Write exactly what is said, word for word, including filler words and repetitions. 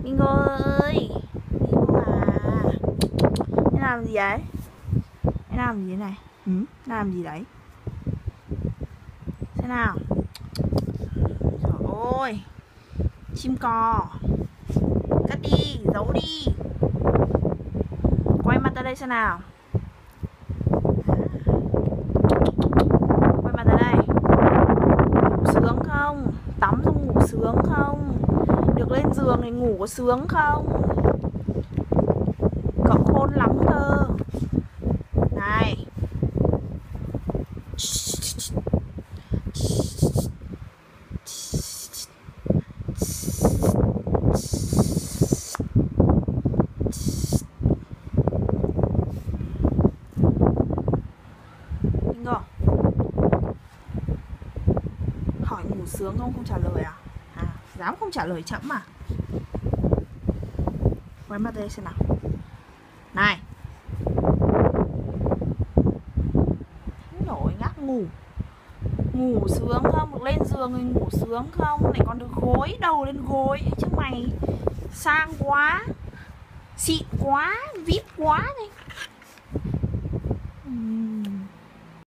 Mingo ơi, Mingo à, nó làm gì đấy? Nó làm gì thế này? Ừ? Nó làm gì đấy? Thế nào? Trời ơi, chim cò, cất đi, giấu đi. Quay mặt ra đây xem nào. Quay mặt ra đây. Ngủ sướng không? Tắm xong ngủ sướng không? Được lên giường thì ngủ có sướng không? Cậu khôn lắm cơ. Này. Mingo, hỏi ngủ sướng không không trả lời à? À, dám không trả lời chậm à? Quay mặt đây xem nào. Này. Nổi ngáp ngủ. Ngủ sướng không? Được lên giường thì ngủ sướng không? Lại còn được gối đầu lên gối chứ mày. Sang quá, xịn quá, vip quá này. Uhm.